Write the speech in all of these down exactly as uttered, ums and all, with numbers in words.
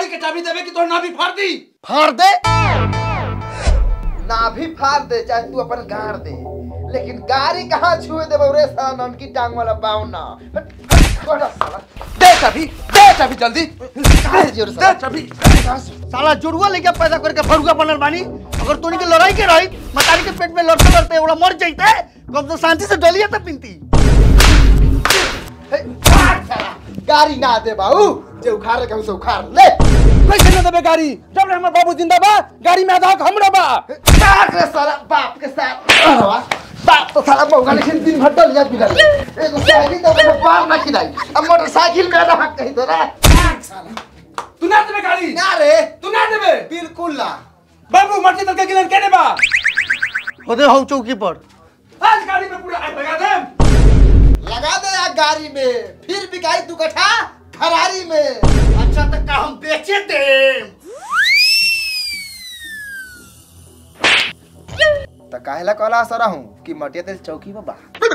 के चाबी देवे कि तोर नाभि फाड़ दी। फाड़ दे नाभि फाड़ दे चाहे तू अपन गाड़ दे, लेकिन गाड़ी कहाँ छुए दे रे साला ननकी टांग वाला बावना। दे चाबी, दे चाबी जल्दी। काहे जोर दे चाबी। साला जुड़वा लेके पैदा करके फरुआ बनल बानी। अगर तोनी के लड़ाई के रही मतारी के पेट में लड़ते लड़ते ओला मर जाइते, कम तो शांति से डलिया त पिनती। गाड़ी ना दे बाबू, जे उखाड़ के हमसे उखाड़ ले। कैसे न देबे गाड़ी जब हमर बाबू जिंदा बा? गाड़ी में आधा हमरा बा। काट रे साला बाप के साथ। बाप तो साला मौका लेकिन दिन भर डलिया पिला ले। एगो साइकिल तो मेरे पार ना खिलाई, अब मोटरसाइकिल में आधा हक कहीं तो रे। साला तू ना देबे गाड़ी? ना रे, तू ना देबे? बिल्कुल ना। बाबू मर्जी तल के गिलन केने बा? ओदे हौ चौकी पर। आज गाड़ी में पूरा आग लगा दे। लगा दे यार गाड़ी में, फिर बिकाई तू कठा खरारी में। अच्छा तक का हम बेचे दे त काहेला कहला सरा हूं कि मटिया तेल चौकी में बा।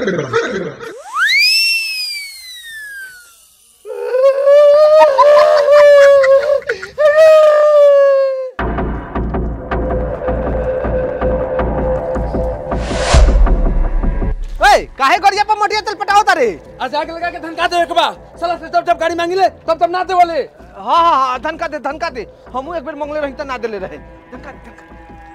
काहे गरिया पर मटिया तेल पटाओ तारे? आज आग लगा के धनका दे एक बा। साला से जब जब गाड़ी मांगी ले तब तब ना दे वाले। हां हां हां धनका दे धनका दे। हमहू एक बेर मंगले रही त ना देले रहे। धनका धनका।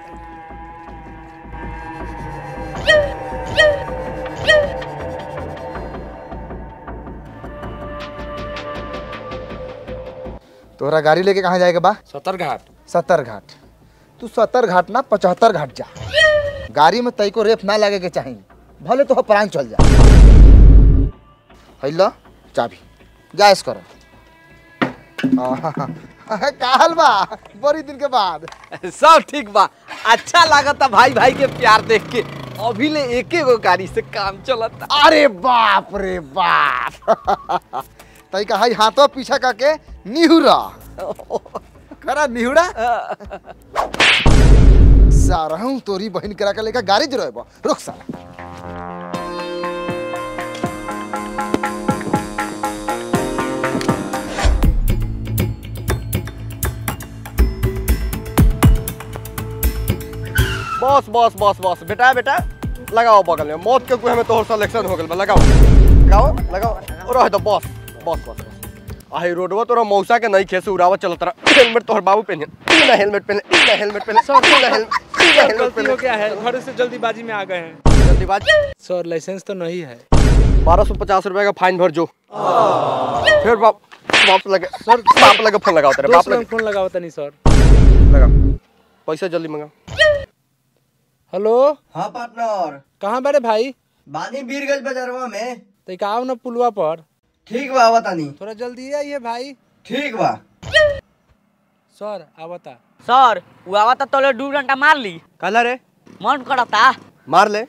तोरा गाड़ी लेके कहाँ जाएगा बा? सत्तर घाट। सत्तर घाट? तू सत्तर घाट ना पचहत्तर घाट जा। गाड़ी में तई को रेप ना लगे के चाहिए, भले तो प्राण चल जा। हैलो चाबी गैस करो। काहल बा बड़ी दिन के बाद? सब ठीक बा। अच्छा लागता भाई भाई के प्यार देख के। अभी ले एके गो गाड़ी से काम चलता। अरे बाप रे बाप। तई का हाई हाथों पीछा करके निहुरा करा निहुरा। सारा हूँ तोरी बहन करा के लेकर गाड़ी जरूर बा। रुक साला। बस बस बस बस बेटा बेटा लगाओ बगल में। मौत के कुएं में तोहर सिलेक्शन हो गेल बा। लगाओ लगाओ लगाओ। रह दो बस बस बस। आही रोडवा तोरा मौसा के नहीं खेसे उड़ावत चलत रहा। हेलमेट तोहर बाबू पहने ना, हेलमेट पहने ना, हेलमेट पहने सर ना, हेलमेट गलती हो गया है, घर से जल्दीबाजी में आ गए हैं। जल्दीबाजी? सर लाइसेंस तो नहीं है। बारह सौ पचास रुपए का फाइन भर जो। फिर बाप बाप लगे सर, बाप लगे फोन लगाओ तेरे बाप लगे फोन लगाओ तनी सर। लगा पैसा जल्दी मंगा। हेलो। हाँ पार्टनर। कहाँ बारे भाई? बानी बीरगंज बाजारवा में। तो का आओ ना पुलवा पर। ठीक बा आवता नहीं। थोड़ा जल्दी आइए भाई। ठीक बा। सर आवता। सर वो आवता तो दो घंटा मार ली। कहला रे मन करता मार ले।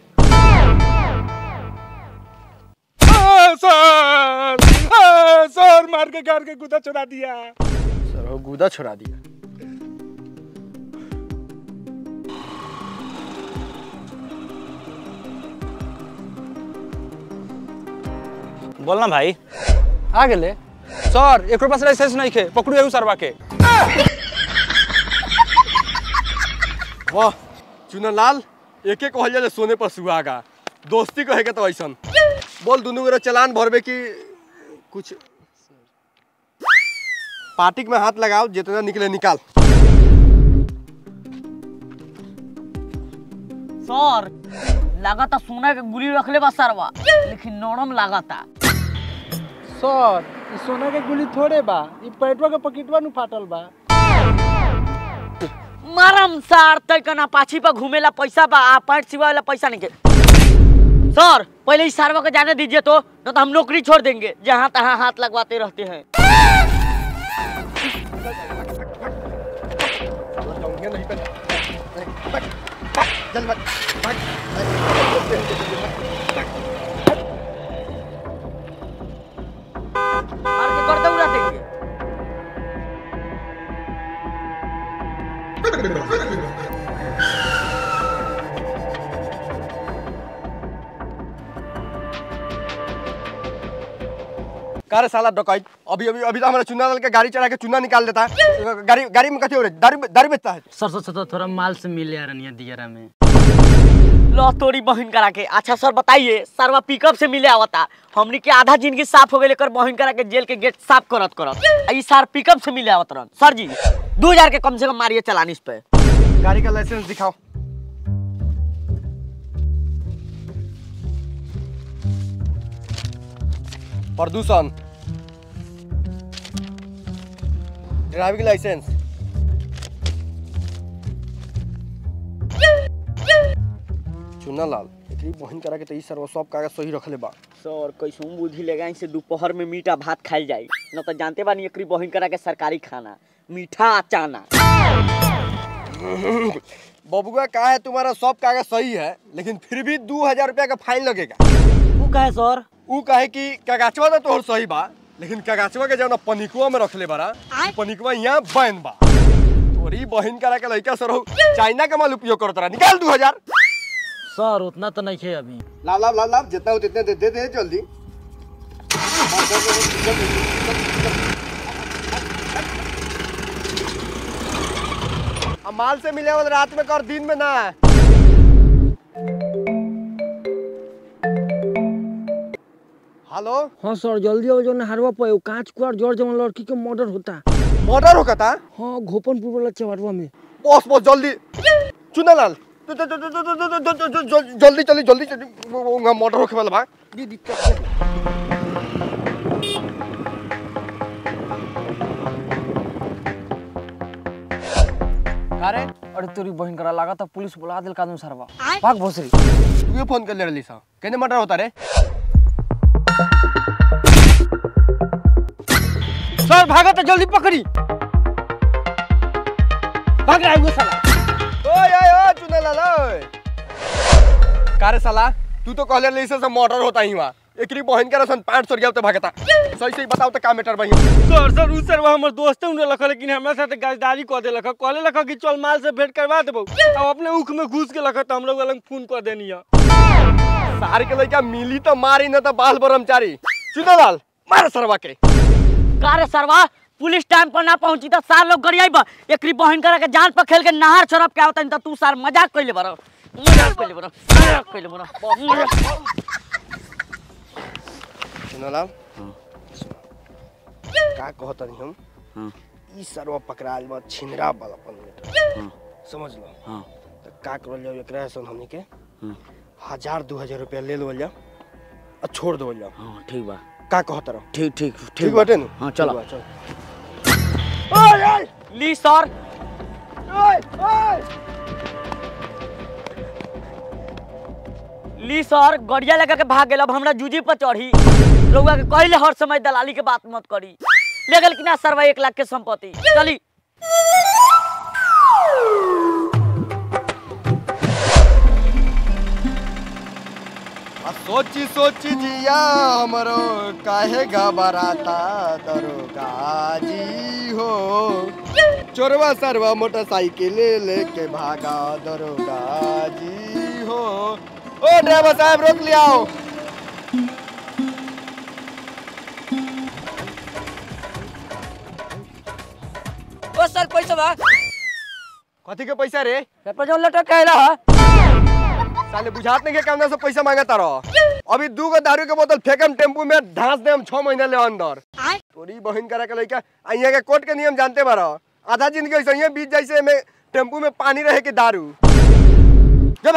सर सर मार के गाड़ के गुदा चुरा दिया। सर वो गुदा छुड़ा दिया। बोलना भाई। आ गेले सर। एक पास लाइसेंस नहीं खे, पकड़ू एहू सरवा के। वाह चुनलाल एक एक कहल सोने पर सुहागा। दोस्ती कहेगा तो ऐसा बोल। दोनों मेरा चलान भरबे की कुछ पार्टी में हाथ लगाओ, जितना निकले निकाल। सर लगाता सोना के गुली रखले बा सरवा, लेकिन नरम लगाता। सर ई सोना के गुली थोड़े बा, ई पेटवा के पकेटवा नु फाटल बा। मरम सार तय कना पाछी पर घूमेला पैसा बा, आ पैंट सिवावेला पैसा नहीं के। सर पहले इस सारवा को जाने दीजिए तो, न तो हम नौकरी छोड़ देंगे। जहाँ तहाँ हाथ लगवाते रहते हैं। मार के गर्दा उड़ा देंगे। कार साला डकैत अभी अभी अभी तो हमारा चुना डाल के गाड़ी चढ़ा के चुना निकाल देता है। गाड़ी गाड़ी में कथी हो रही दारू दारू बेचता है। सर सर सर थोड़ा माल से मिले यार नहीं दियरा में। लो तोरी बहन करा के। अच्छा सर बताइए, सरवा पिकअप से मिले आवता, हमनी के आधा जिंदगी साफ हो गई लेकर बहन करा के जेल के गेट साफ करत करत ई सर पिकअप से मिले आवत रहन। सर जी दो हजार के कम से कम मारिए चलान इस पे। गाड़ी का लाइसेंस दिखाओ। प्रदूषण, ड्राइविंग लाइसेंस, चुना लाल एकरी बहन करा के त ई सर्व सब कागज सही रखले बा। सर कैसे बुद्धि लगाई से दोपहर में मीठा भात खाइल जाई, न तो जानते बानी एकरी बहन करा के सरकारी खाना मीठा चाना। बबुआ का है तुम्हारा सब कागज सही है लेकिन फिर भी दो हजार रुपया का फाइन लगेगा। वो कहे सर? ऊ कहे कि कागजवा तो तोहर सही बा लेकिन कागजवा के जौन पनिकवा में रखले बारा पनिकवा यहाँ बैन बा। तोरी बहन करा के लइका सर चाइना का माल उपयोग करत रहा। निकाल दो हजार। सर उतना तो नहीं है अभी। लाभ लाभ लाभ लाभ जितना हो जितने दे दे दे जल्दी। अब माल से मिले वाले रात में कर दिन में ना। हेलो हाँ सर जल्दी आओ जो नहरवा पे कांच कुआर जोर जमन लड़की के मर्डर होता। मर्डर होगा था? हाँ गोपनपुर वाला चवरवा में। बॉस बॉस जल्दी चुना लाल जल्दी चली जल्दी चली मर्डर होके वाला बा। अरे अरे तेरी बहन करा लगा था पुलिस बुला दिल कादम सरवा। भाग भोसरी। तू ये फोन कर ले रही सा कहने मर्डर होता रे। सर भागा तो जल्दी पकड़ी। भाग रहा है वो साला। ओए ओए ओए चुना लाल ओए। कारे साला तू तो कहले रही से मर्डर होता ही वहां एकरी बहन के रसन पाँच सौ रुपया तो भागता। सही सही बताओ तो का मैटर भाई। सर सर उस सरवा हमर दोस्त उन्हें लखा लेकिन हमरा साथ गाजदारी कर दे लखा कहले लखा कि चल माल से भेंट करवा देबो। अब अपने उख में घुस के लखा त हम लोग अलग फोन कर देनी है। सार के लइका मिली तो मारी न तो बाल ब्रह्मचारी। चुना लाल मार सरवा के। कारे सरवा पुलिस टाइम पर ना पहुंची तो सार लोग गरियाई बा एकरी बहन करा के जान पर खेल के नहर छोड़ब के आवतन त तू सार मजाक कइले बारो। मजाक कइले बारो। मजाक कइले बारो। चुना लाल का कहत नहीं हम हां ई सरवा पकड़ाल बा छिनरा वाला पन समझ लो। हां तो का करल जाओ एकरा सन हमनी के हजार दो हजार रुपया ले लो जा और छोड़ दो जा। हां ठीक बा। का कहत रहो? ठीक ठीक ठीक बाटे न। हां चलो चल। ओए ओए ली सर। ओए ओए ली सर गड़िया लगा के भाग गेल। अब हमरा जूजी पर चढ़ी लोगा के कहले हर समय दलाली के बात मत करी। ले गेल कि ना सरवा एक लाख के संपत्ति। चली सोची सोची जिया हमरो काहे घबराता दरोगा जी हो। चोरवा सरवा मोटरसाइकिल लेके भागा दरोगा जी हो। ओ ड्राइवर साहब रोक लिया। ओ सर पैसा बा। कथी के पैसा रे? पेपर जो लटक कहला है। साले बुझात नहीं के कमना से पैसा मांगता रहो। अभी दू गो दारू के बोतल फेकम टेम्पू में ढांस देम छह महीना ले अंदर। तोरी बहन करा के लइका अइया के कोर्ट के नियम जानते बारो। आधा जिंदगी ऐसे ही बीत जैसे में टेम्पू में पानी रहे के दारू। जब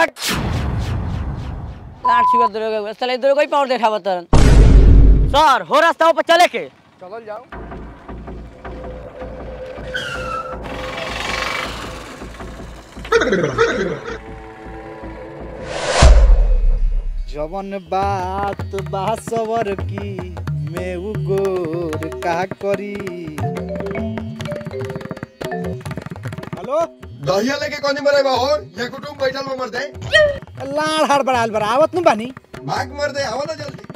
लाट छिवा दरोगा साले दरोगा ही पावर देखावत तरन। सर हो रास्ता पर चले के चलल जाओ। जवन बात बासवर की मैं उ गोर का करी। हेलो दहिया लेके कौन मरे बा हो? ये कुटुंब बैठल में मर दे। लाड़ हाड़ बड़ाल बरावत न बानी। भाग मर दे आवा ना जल्दी।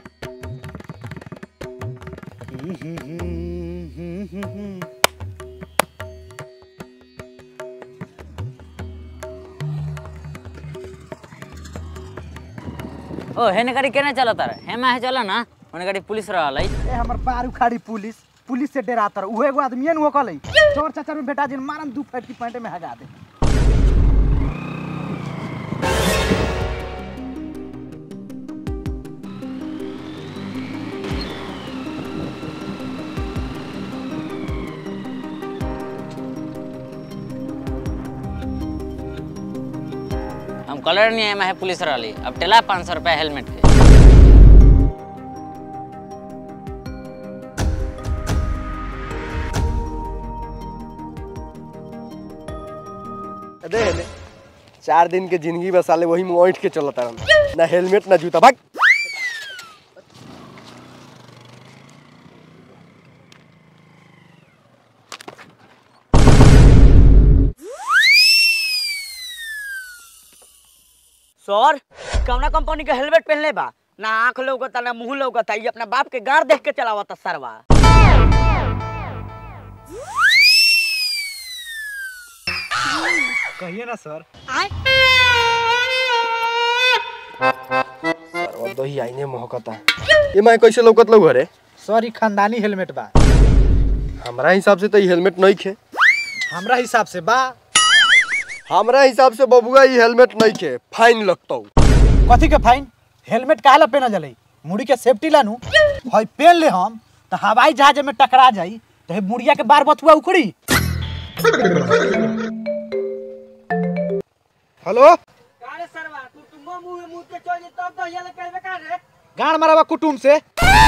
ओ हेने करी केने चलता रे हेमा है चला ना ओने गाड़ी पुलिस रहल ए हमर पार उखाड़ी पुलिस पुलिस से डरातर उहे एगो आदमी न होकल चोर चाचर में बेटा जिन मारम दू फट की पैंट में हगा दे। हम कलर नहीं है पुलिस रहली अब टेला पाँच सौ रुपया हेलमेट के। दे ले चार दिन के जिंदगी बसा ले वही में ओंठ के चलता रहा ना हेलमेट ना जूता भाग। सर कौना कंपनी का हेलमेट पहनले बा ना आंख लौकता ना मुंह लौकता ये अपना बाप के गाड़ देख के चलावता सरवा। कहिए ना सर। सरवा दो ही आईने महकता ये मैं कैसे लौकत लौ रे। सर ई खानदानी हेलमेट बा। हमरा हिसाब से तो ये हेलमेट नहीं खे। हमरा हिसाब से बा। हमरा हिसाब से बबुआ ये हेलमेट नहीं खे फाइन लगतौ। कथी के फाइन हेलमेट काहे ला पहना जले मुड़ी के सेफ्टी लानू हई पहन ले हम तो हवाई जहाज में टकरा जाई तो मुड़िया के बार बथुआ उखड़ी। हेलो कारे सरवा तू तुम मुंह मुंह के चल जे तब तो ये ले कहबे का रे गाड़ मारावा कुटुम से।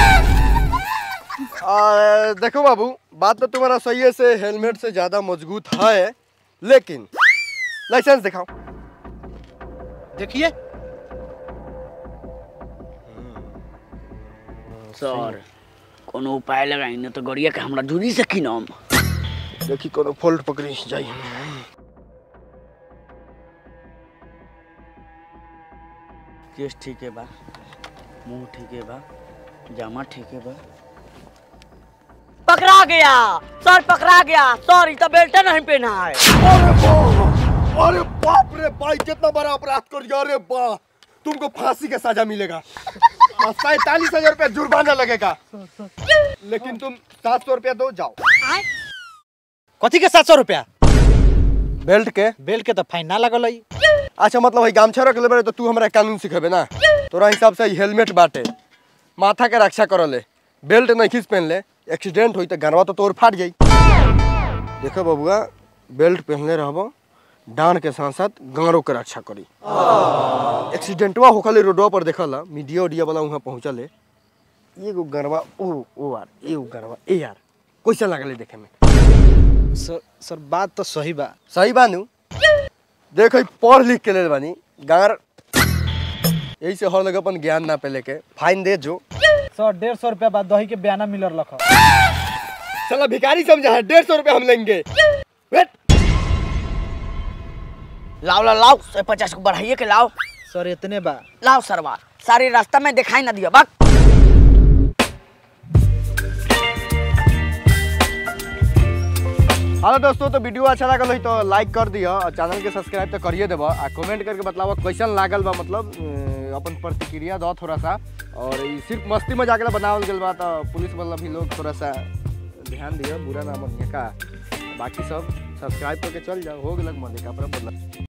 आ, देखो बाबू बात तो तुम्हारा सही है से हेलमेट से ज्यादा मजबूत है लेकिन लाइसेंस दिखाओ। देखिए सर कोनो उपाय लगाई न तो गड़िया के हमरा दूरी से किनम। देखी कोनो फॉल्ट पकड़ी जाई। केस ठीक है बा मुंह ठीक है बा जामा ठीक है बा। पकड़ा गया सर पकड़ा गया सर इतना बेल्ट नहीं पहना है। अरे बाप अरे बाप रे भाई कितना बड़ा अपराध कर दिया। अरे वाह तुमको फांसी का सजा मिलेगा सैतालीस हजार रुपया जुर्माना लगेगा लेकिन तुम सात सौ रुपया दो जाओ। कथी के सात सौ रुपया बेल्ट के बेल्ट के तो फाइन ना लगल है। अच्छा मतलब भाई गामछा रख ले तो तू हमरा कानून सिखेबे ना तोरा हिसाब से हेलमेट बाटे माथा के रक्षा कर ले बेल्ट नहीं खींच पहन ले एक्सीडेंट हुई तो गनवा तो तोर फाट जाई। देखो बबुआ बेल्ट पहनले रहबो डांड के साथ साथ गांडों के रक्षा करी। एक्सीडेंटवा होखले रोडवा पर देखला मीडिया उडिया वाला वहां पहुंचले एगो गनवा ओ ओ यार एगो गनवा ए यार कैसा लागले देखे में। सर सर बात तो सही बा। सही बानू देख पढ़ लिख के ले बानी गार यही से हर लगे अपन ज्ञान ना पे लेके फाइन दे जो। सर डेढ़ सौ रुपया बाद दही के बयाना मिलर लख। चला भिखारी समझा है डेढ़ सौ रुपया हम लेंगे। वेट लाओ लाओ लाओ से पचास को बढ़ाइए के लाओ। सर इतने बा लाओ सरवा सारी रास्ता में दिखाई ना दिया बक। हेलो दोस्तों तो वीडियो अच्छा लागल तो लाइक कर दिया और चैनल के सब्सक्राइब तो करिए देबा आ कमेंट करके बतावा कैसन लागल बा मतलब अपन प्रतिक्रिया दो थोड़ा सा। और ये सिर्फ मस्ती मजाक ला बनावल गेल बा तो पुलिस वाला भी लोग थोड़ा सा ध्यान दियो बुरा ना मानिए का। बाकी सब सब्सक्राइब करके चल जाओ हो गेलक मन का मतलब।